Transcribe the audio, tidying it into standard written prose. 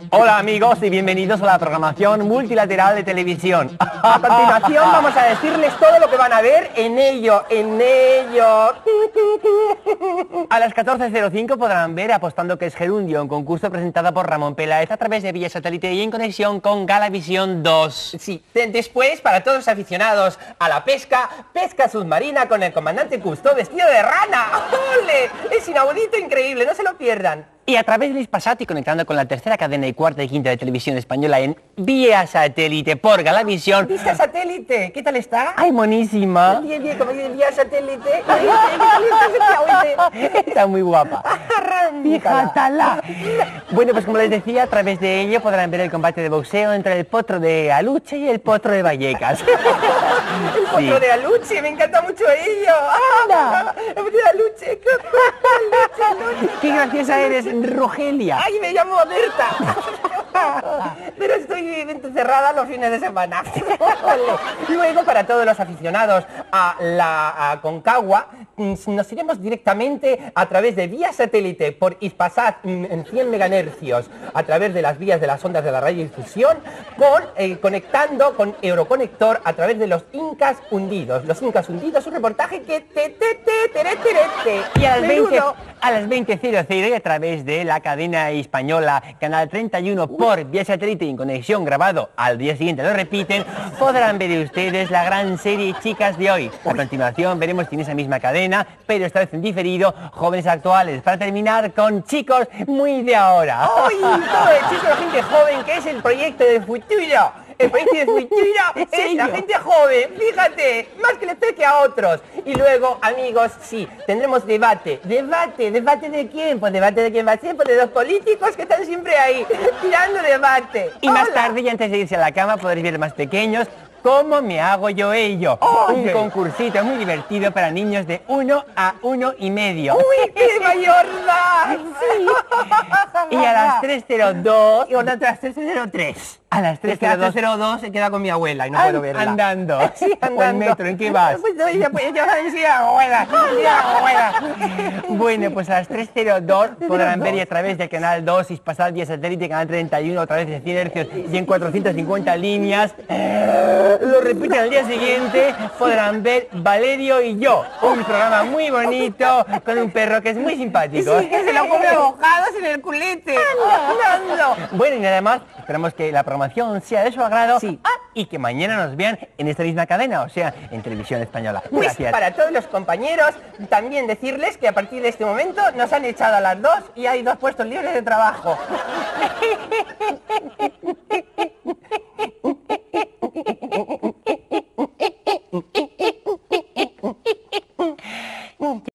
Hola amigos y bienvenidos a la programación multilateral de televisión. A continuación vamos a decirles todo lo que van a ver en ello. A las 14:05 podrán ver Apostando que es Gerundio, un concurso presentado por Ramón Peláez a través de vía satélite y en conexión con Galavisión 2. Sí, después, para todos los aficionados a la pesca, pesca submarina con el comandante Cousteau vestido de rana. ¡Ole! Es inaudito, increíble, no se lo pierdan. Y a través de Hispasat y conectando con la tercera cadena y cuarta y quinta de televisión española en vía satélite por Galavisión. ¿Vista satélite? ¿Qué tal está? ¡Ay, monísima! Bien, como dice vía satélite. Está muy guapa. Fíjatala. Bueno, pues como les decía, a través de ello podrán ver el combate de boxeo entre el potro de Aluche y el potro de Vallecas. El potro de Aluche, me encanta mucho ello. ¡Anda! El potro de Aluche. ¡Qué graciosa eres, Rogelia! ¡Ay, me llamo Berta! Pero estoy encerrada los fines de semana. Luego, para todos los aficionados a la Aconcagua, nos iremos directamente a través de vía satélite por Hispasat en 100 megahercios, a través de las vías de las ondas de la radiodifusión, conectando con Euroconector a través de los Incas Hundidos. Los Incas Hundidos, un reportaje que y a las 20:00 y a través de la cadena española Canal 31 por vía satélite y en conexión grabado al día siguiente, lo repiten, podrán ver ustedes la gran serie Chicas de hoy. A continuación veremos en esa misma cadena, pero esta vez en diferido, Jóvenes Actuales, para terminar con Chicos muy de ahora. ¡Ay! Todo el chico de la gente joven, que es el proyecto del futuro. El proyecto del futuro es la gente joven, fíjate, más que le toque a otros. Y luego, amigos, sí, tendremos debate. ¿Debate de quién? Pues debate de quién va a ser, pues de dos políticos que están siempre ahí, tirando debate. Y más tarde, y antes de irse a la cama, podréis ver más pequeños ¿Cómo me hago yo ello? Oye. Un concursito muy divertido para niños de 1 a 1 y medio. ¡Uy, qué mayorda! Sí. Y a las 3:02 y otras 3:03. A las 3:02 3:02 se queda con mi abuela y no puedo verla. Andando. Sí, andando. O en metro, ¿en qué vas? Pues yo decía, abuela. Bueno, pues a las 3:02 podrán ver y a través del canal 2, Hispasat vía satélite, canal 31, a través de 100 hercios y en 450 líneas. Lo repiten al día siguiente, podrán ver Valerio y yo, un programa muy bonito con un perro que es muy simpático. Sí, que se lo come bocados en el culete. Andando. Bueno, y nada más, esperamos que la programación sea de su agrado. Sí. Y que mañana nos vean en esta misma cadena, o sea, en Televisión Española. Pues Gracias. para todos los compañeros, también decirles que a partir de este momento nos han echado a las 2 y hay 2 puestos libres de trabajo.